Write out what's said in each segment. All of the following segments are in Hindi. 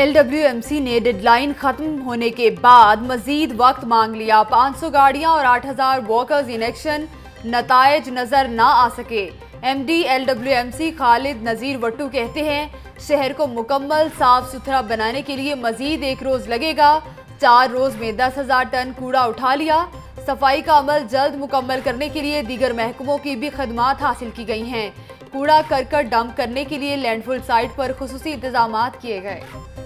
LWMC ने डेडलाइन खत्म होने के बाद मजीद वक्त मांग लिया। 500 गाड़ियां और 8000 वर्कर्स इन एक्शन, नतायज नजर ना आ सके। MD LWMC खालिद नजीर वट्टू कहते हैं शहर को मुकम्मल साफ सुथरा बनाने के लिए मजीद 1 रोज लगेगा। 4 रोज में 10,000 टन कूड़ा उठा लिया। सफाई का अमल जल्द मुकम्मल करने के लिए दीगर महकमों की भी खदमात हासिल की गई हैं। कूड़ा करकट डंप करने के लिए लैंडफिल साइट पर खुसूसी इंतजाम किए गए।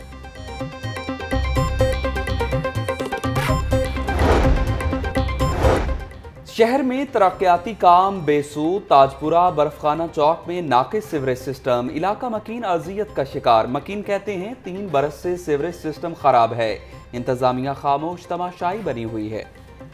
शहर में तरक्याती काम बेसूद। ताजपुरा बर्फखाना चौक में नाकिस सीवरेज सिस्टम, इलाका मकीन अजियत का शिकार। मकीन कहते हैं 3 बरस से सीवरेज सिस्टम खराब है। इंतजामिया खामोश तमाशाई बनी हुई है।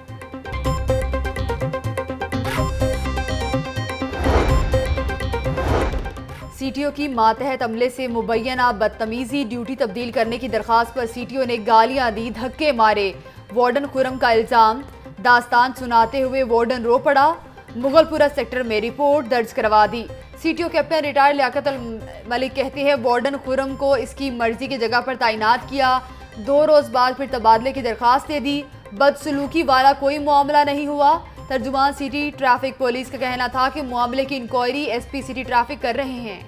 CTO की मातहत अमले से मुबैना बदतमीजी, ड्यूटी तब्दील करने की दरख्वास्त पर CTO ने गालियां दी, धक्के मारे। वार्डन खुरम का इल्जाम, दास्तान सुनाते हुए वार्डन रो पड़ा। मुगलपुरा सेक्टर में रिपोर्ट दर्ज करवा दी। CTO captain retired Liaquat Malik कहते हैं वार्डन खुरम को इसकी मर्जी की जगह पर तैनात किया। 2 रोज बाद फिर तबादले की दरख्वास्त दे दी। बदसलूकी वाला कोई मामला नहीं हुआ। तर्जुमान सिटी ट्रैफिक पुलिस का कहना था कि मामले की इंक्वायरी SP सिटी ट्रैफिक कर रहे हैं।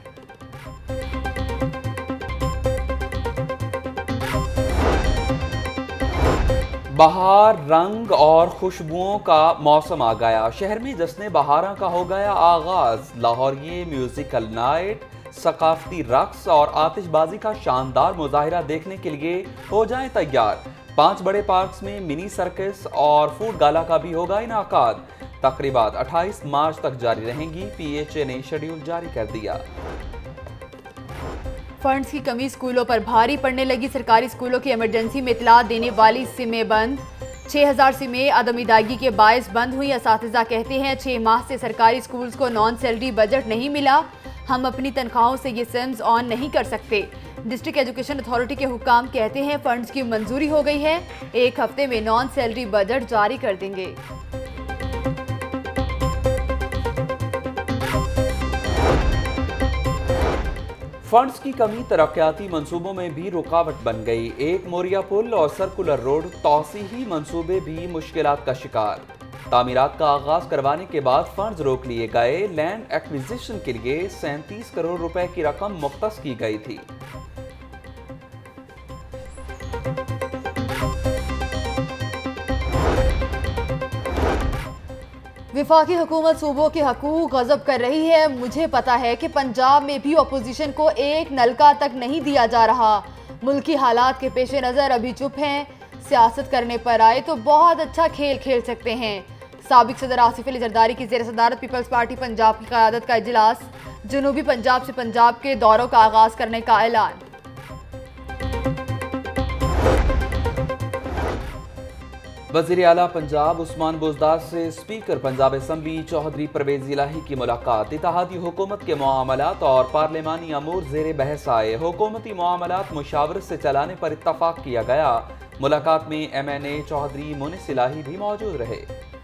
बहार, रंग और खुशबुओं का मौसम आ गया। शहर में जश्न बहारा का हो गया आगाज। लाहौरिये म्यूजिकल नाइट, सकाफती रक्स और आतिशबाजी का शानदार मुजाहिरा देखने के लिए हो जाएं तैयार। 5 बड़े पार्क्स में मिनी सर्कस और फूड गाला का भी होगा इनाकाद। तकरीबात 28 मार्च तक जारी रहेंगी। PHA ने शेड्यूल जारी कर दिया। फंड्स की कमी स्कूलों पर भारी पड़ने लगी। सरकारी स्कूलों की इमरजेंसी में इतला देने वाली सिमें बंद। 6000 सिमें अदम अदायगी के बायस बंद हुई। असातिज़ा कहते हैं 6 माह से सरकारी स्कूल्स को नॉन सैलरी बजट नहीं मिला। हम अपनी तनख्वाहों से ये सिम्स ऑन नहीं कर सकते। डिस्ट्रिक्ट एजुकेशन अथॉरिटी के हुक्काम कहते हैं फंड्स की मंजूरी हो गई है। 1 हफ्ते में नॉन सैलरी बजट जारी कर देंगे। फंड्स की कमी तरक्याती मंसूबों में भी रुकावट बन गई। एक मोरिया पुल और सर्कुलर रोड तौसीही मंसूबे भी मुश्किलात का शिकार। तामीरात का आगाज करवाने के बाद फंड्स रोक लिए गए। लैंड एक्विजिशन के लिए 37 करोड़ रुपए की रकम मुख्तस की गई थी। विफाकी हुकूमत सूबों के हकूक गज़ब कर रही है। मुझे पता है कि पंजाब में भी अपोजिशन को एक नलका तक नहीं दिया जा रहा। मुल्की हालात के पेश नज़र अभी चुप हैं। सियासत करने पर आए तो बहुत अच्छा खेल खेल सकते हैं। साबिक सदर आसिफ अली जरदारी की ज़ेर सदारत पीपल्स पार्टी पंजाब की क़यादत का इजलास। जनूबी पंजाब से पंजाब के दौरों का आगाज़ करने का ऐलान। वज़ीर आला पंजाब उस्मान बुज़दार से स्पीकर पंजाब असम्बली चौधरी परवेज़ इलाही की मुलाकात। इत्तेहादी हुकूमत के मामलात और पार्लिमानी अमूर ज़ेर बहस आए। हुकूमती मामलात मुशावरत से चलाने पर इत्तफाक किया गया। मुलाकात में MNA चौधरी मुनिस इलाही भी मौजूद रहे।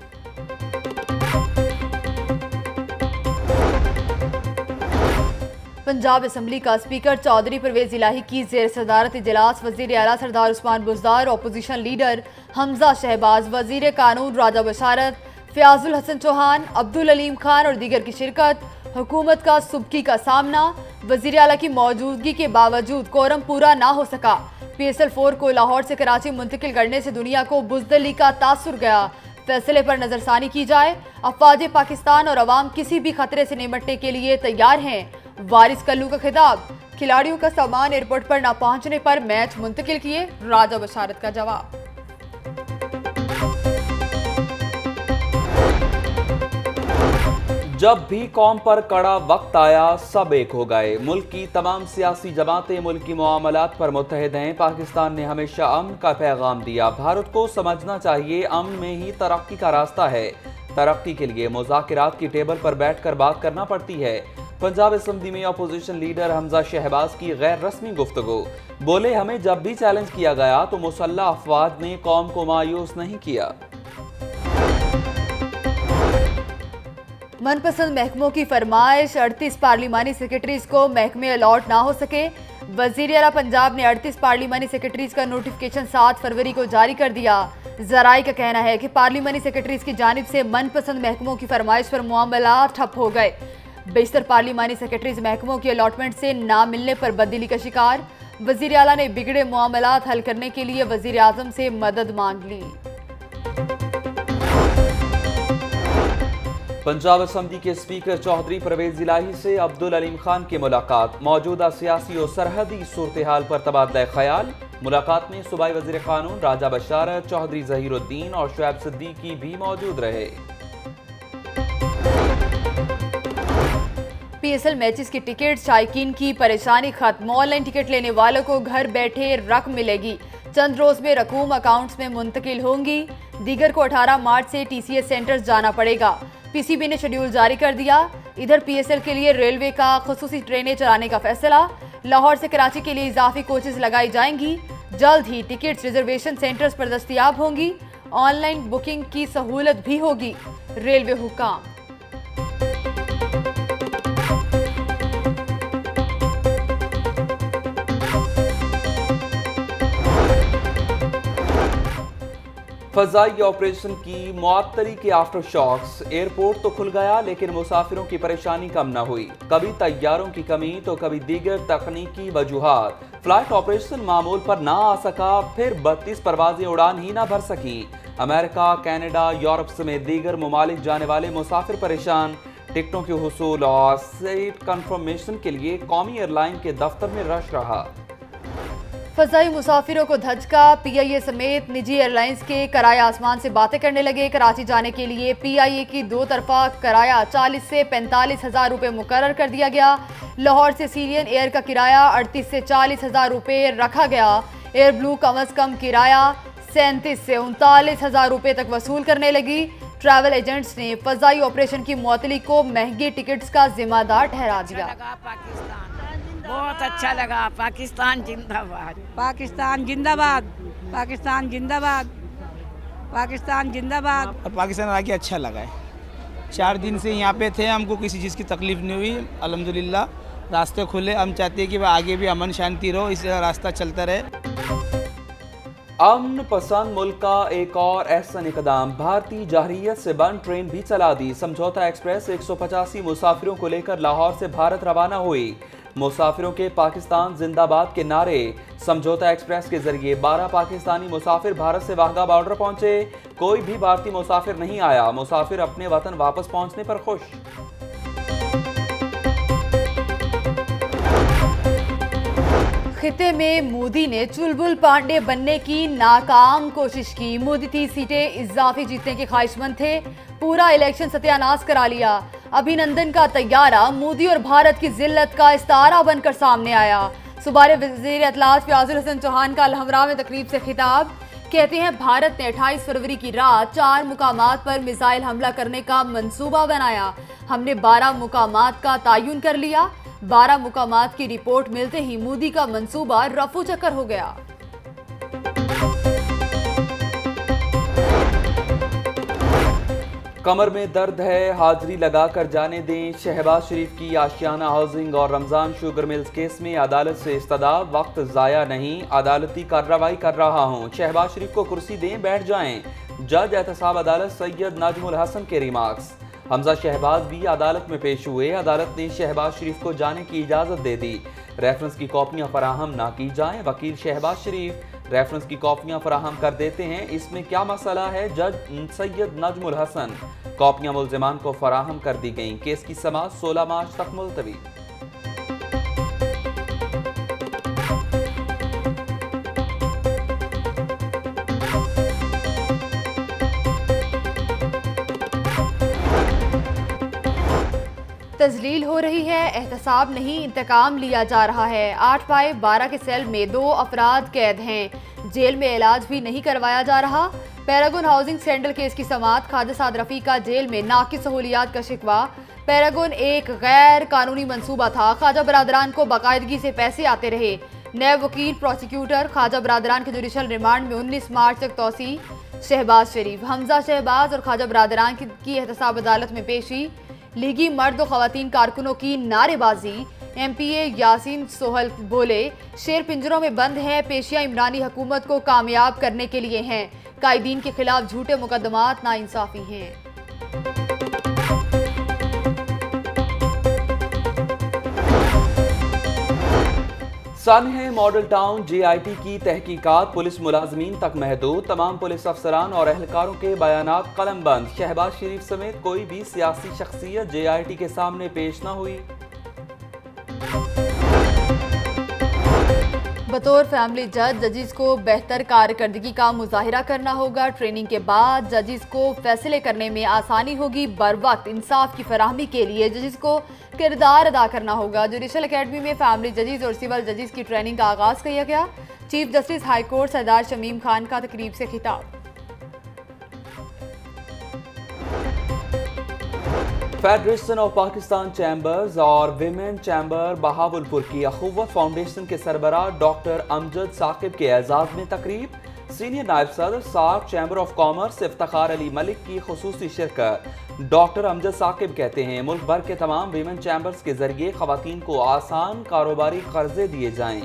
पंजाब असम्बली का स्पीकर चौधरी परवेज़ इलाही की ज़ेर सदारत इजलास। वज़ीर आला सरदार उस्मान बुज़दार, अपोजिशन लीडर हमजा शहबाज, वज़ीर कानून राजा बशारत, फ़याज़ुल हसन चौहान, अब्दुल अलीम खान और दीगर की शिरकत। हुकूमत का सुबकी का सामना। वज़ीर आला की मौजूदगी के बावजूद कोरम पूरा ना हो सका। PSL 4 को लाहौर से कराची मुंतकिल करने से दुनिया को बुज़दिली का तासुर गया। फैसले पर नजरसानी की जाए। अफवाज पाकिस्तान और अवाम किसी भी खतरे से निपटने के लिए तैयार हैं। वारिस कल्लू का खिताब। खिलाड़ियों का सामान एयरपोर्ट पर न पहुंचने पर मैच मुंतकिल किए, राजा बशारत का जवाब। जब भी कौम पर कड़ा वक्त आया सब एक हो गए। मुल्क की तमाम सियासी जमातें मुल्की मामलात पर मुत्तहिद हैं। पाकिस्तान ने हमेशा अमन का पैगाम दिया। भारत को समझना चाहिए अमन में ही तरक्की का रास्ता है। तरक्की के लिए मुज़ाकिरात की टेबल पर बैठकर बात करना पड़ती है। पंजाब असम्बली में अपोजिशन लीडर हमजा शहबाज की गैर रस्मी गुफ्तगू। बोले हमें जब भी चैलेंज किया गया तो मुसल्लह अफवाज ने कौम को मायूस नहीं किया। मनपसंद महकमों की फरमाइश, 38 पार्लिमानी सेक्रेटरीज को महकमे अलॉट ना हो सके। वजीर आला पंजाब ने 38 पार्लिमानी सेक्रेटरीज का नोटिफिकेशन 7 फरवरी को जारी कर दिया। जराई का कहना है कि पार्लिमानी सेक्रेटरीज की जानिब से मनपसंद महकमों की फरमाइश पर मामला ठप हो गए। बेशतर पार्लिमानी सेक्रेटरीज महकमों की अलॉटमेंट से ना मिलने पर बददिली का शिकार। वजीर आला ने बिगड़े मामलात हल करने के लिए वजीर आजम से मदद मांग ली। पंजाब असम्बली के स्पीकर चौधरी परवेज इलाही से अब्दुल अलीम खान की मुलाकात, मौजूदा सियासी और सरहदी सूरत हाल पर तबादला ख्याल। मुलाकात में सूबाई वजीर कानून राजा बशारत, चौधरी जहीरुद्दीन और शुएब सिद्दीकी भी मौजूद रहे। PSL मैचेस की टिकट, शायकीन की परेशानी खत्म, ऑनलाइन टिकट लेने वालों को घर बैठे रकम मिलेगी। चंद रोज में रकूम अकाउंट्स में मुंतकिल होंगी। दीगर को 18 मार्च से TCS सेंटर्स जाना पड़ेगा। PCB ने शेड्यूल जारी कर दिया। इधर PSL के लिए रेलवे का खुसूसी ट्रेनें चलाने का फैसला। लाहौर से कराची के लिए इजाफी कोचेस लगाई जाएंगी। जल्द ही टिकट्स रिजर्वेशन सेंटर्स पर दस्तयाब होंगी। ऑनलाइन बुकिंग की सहूलत भी होगी। रेलवे हुक्म। फजाई ऑपरेशन की मुअत्तली के आफ्टर शॉक्स, एयरपोर्ट तो खुल गया लेकिन मुसाफिरों की परेशानी कम न हुई। कभी तैयारों की कमी तो कभी दीगर तकनीकी वजूहात, फ्लाइट ऑपरेशन मामूल पर ना आ सका, फिर 32 परवाजें उड़ान ही ना भर सकी। अमेरिका, कनाडा, यूरोप समेत दीगर ममालिक जाने वाले मुसाफिर परेशान। टिकटों के हुसूल और सीट कंफर्मेशन के लिए कौमी एयरलाइन के दफ्तर में रश रहा। फजाई मुसाफिरों को धचका, PIA समेत निजी एयरलाइंस के किराया आसमान से बातें करने लगे। कराची जाने के लिए PIA की 2 तरफा किराया 40 से 45 हज़ार रुपये मुकर्रर कर दिया गया। लाहौर से सीरियन एयर का किराया 38 से 40 हज़ार रुपये रखा गया। एयर ब्लू कम अज़ कम किराया 37 से 39 हज़ार रुपये तक वसूल करने लगी। ट्रैवल एजेंट्स ने फजाई ऑपरेशन की मुअत्तली को महंगे टिकट्स का जिम्मेदार ठहरा दिया। बहुत अच्छा लगा। पाकिस्तान जिंदाबाद, पाकिस्तान जिंदाबाद, पाकिस्तान जिंदाबाद, पाकिस्तान जिंदाबाद। और पाकिस्तान आके अच्छा लगा है। 4 दिन से यहाँ पे थे, हमको किसी चीज़ की तकलीफ नहीं हुई। अल्हम्दुलिल्लाह रास्ते खुले। हम चाहते हैं कि आगे भी अमन शांति रहो, इस रास्ता चलता रहे। अमन पसंद मुल्क का एक और एहसन इकदाम, भारतीय जहरियत से बंद ट्रेन भी चला दी। समझौता एक्सप्रेस 185 मुसाफिरों को लेकर लाहौर से भारत रवाना हुई। मुसाफिरों के पाकिस्तान जिंदाबाद के नारे। समझौता एक्सप्रेस के जरिए 12 पाकिस्तानी मुसाफिर भारत से वाघा बॉर्डर पहुंचे। कोई भी भारतीय मुसाफिर नहीं आया। मुसाफिर अपने वतन वापस पहुंचने पर खुश। खिते में मोदी ने चुलबुल पांडे बनने की नाकाम कोशिश की। मोदी 30 सीटें इजाफी जीतने के ख्वाहिशमंद थे। पूरा इलेक्शन सत्यानाश करा लिया। अभिनंदन का तैयारा मोदी और भारत की जिल्लत का इस्तारा बनकर सामने आया। सुबारे वजीर इत्तलात फयाजुल हसन चौहान का अलहमरा में तकरीब से खिताब। कहते हैं भारत ने 28 फरवरी की रात 4 मुकामात पर मिसाइल हमला करने का मंसूबा बनाया। हमने 12 मुकामात का तयन कर लिया। 12 मुकामात की रिपोर्ट मिलते ही मोदी का मंसूबा रफू चक्कर हो गया। कमर में दर्द है, हाजिरी लगाकर जाने दें। शहबाज शरीफ की आशियाना हाउसिंग और रमजान शुगर मिल्स केस में अदालत से इस्तदा, वक्त ज़ाया नहीं, अदालती कार्रवाई कर रहा हूं। शहबाज शरीफ को कुर्सी दें, बैठ जाएं। जज एहतसाब अदालत सैयद नजमुल हसन के रिमार्क्स। हमजा शहबाज भी अदालत में पेश हुए। अदालत ने शहबाज शरीफ को जाने की इजाज़त दे दी। रेफरेंस की कॉपियाँ फराहम ना की जाएं। वकील शहबाज शरीफ रेफरेंस की कॉपियाँ फराहम कर देते हैं, इसमें क्या मसला है। जज सैयद नजमुल हसन। कॉपियाँ मुल्ज़िमान को फराहम कर दी गईं। केस की समाअत 16 मार्च तक मुलतवी। तजलील हो रही है, एहतसाब नहीं, इंतकाम लिया जा रहा है। 8/12 के सेल में 2 अफराद कैद हैं। जेल में इलाज भी नहीं करवाया जा रहा। पैरागॉन हाउसिंग स्कैंडल केस की समाअत। ख्वाजा साद रफ़ी का जेल में नाक़िस सहूलियात का शिकवा। पैरागॉन एक गैर कानूनी मंसूबा था। ख्वाजा बरादरान को बाकायदगी से पैसे आते रहे। नए वकील प्रोसिक्यूटर। ख्वाजा बरादरान के जुडिशल रिमांड में 19 मार्च तक तोसी। शहबाज शरीफ, हमजा शहबाज और ख्वाजा बरादरान की एहतसाब अदालत में पेशी। लीगी मर्द और खवातीन कारकुनों की नारेबाजी। MPA यासीन सोहल बोले, शेर पिंजरों में बंद है, पेशियां इमरानी हुकूमत को कामयाब करने के लिए हैं। कायदीन के खिलाफ झूठे मुकदमात नाइंसाफी हैं। सन है मॉडल टाउन JIT की तहकीकात पुलिस मुलाजमीन तक महदूद। तमाम पुलिस अफसरान और एहलकारों के बयानात कलमबंद। शहबाज शरीफ समेत कोई भी सियासी शख्सियत JIT के सामने पेश न हुई। बतौर फैमिली जज जजिस को बेहतर कारकर्दगी का मुजाहिरा करना होगा। ट्रेनिंग के बाद जजिस को फैसले करने में आसानी होगी। बर वक्त इंसाफ की फराहमी के लिए जजिस को किरदार अदा करना होगा। जुडिशल अकेडमी में फैमिली जजिस और सिविल जजिस की ट्रेनिंग का आगाज किया गया। Chief justice high court Sardar Shamim Khan का तकरीब से खिताब। फेडरेशन ऑफ पाकिस्तान चैम्बर्स और विमेन चैम्बर बहावलपुर की अखुव्वत फाउंडेशन के सरबराह डॉक्टर अमजद साकिब के एजाज में तकरीब। सीनियर नायब सदर साक chamber of commerce Iftikhar Ali Malik की खुसूसी शिरकत। डॉक्टर अमजद साकिब कहते हैं, मुल्क भर के तमाम विमेन चैम्बर्स के जरिए खवातीन को आसान कारोबारी कर्जे दिए जाएं।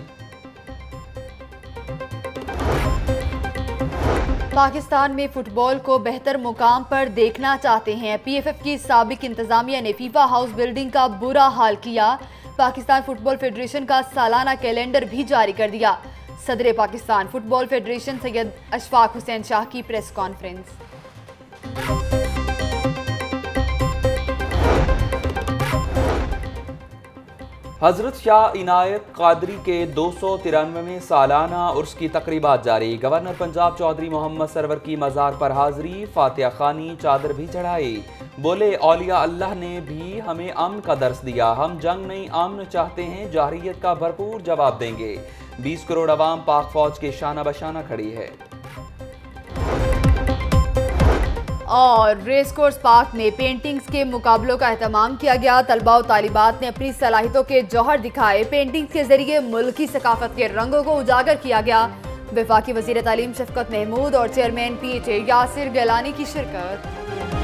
पाकिस्तान में फुटबॉल को बेहतर मुकाम पर देखना चाहते हैं। PFF की साबिक इंतजामिया ने फीफा हाउस बिल्डिंग का बुरा हाल किया। पाकिस्तान फुटबॉल फेडरेशन का सालाना कैलेंडर भी जारी कर दिया। सदर पाकिस्तान फुटबॉल फेडरेशन सैयद अशफाक हुसैन शाह की प्रेस कॉन्फ्रेंस। हजरत शाह इनायत कादरी के 293वें सालाना उर्स की तकरीबात जारी। गवर्नर पंजाब चौधरी मोहम्मद सरवर की मज़ार पर हाजिरी, फातिहा खानी, चादर भी चढ़ाई। बोले, औलिया अल्लाह ने भी हमें अमन का दर्स दिया। हम जंग नहीं अमन चाहते हैं। जाहिरियत का भरपूर जवाब देंगे। 20 करोड़ अवाम पाक फौज के शाना बशाना खड़ी है। और रेस कोर्स पार्क में पेंटिंग्स के मुकाबलों का एहतमाम किया गया। तलबा और तालिबात ने अपनी सलाहियतों के जौहर दिखाए। पेंटिंग्स के जरिए मुल्की सकाफत के रंगों को उजागर किया गया। वफाकी वज़ीर तालीम शफकत महमूद और चेयरमैन PHA यासिर गैलानी की शिरकत।